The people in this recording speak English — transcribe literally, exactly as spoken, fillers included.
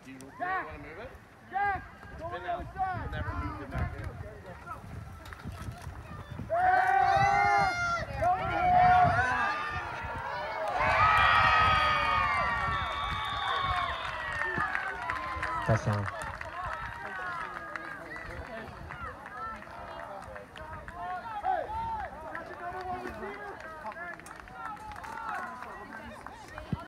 Do you, do you want to move it? Jack! It's been out. You've never moved it back in. Touchdown.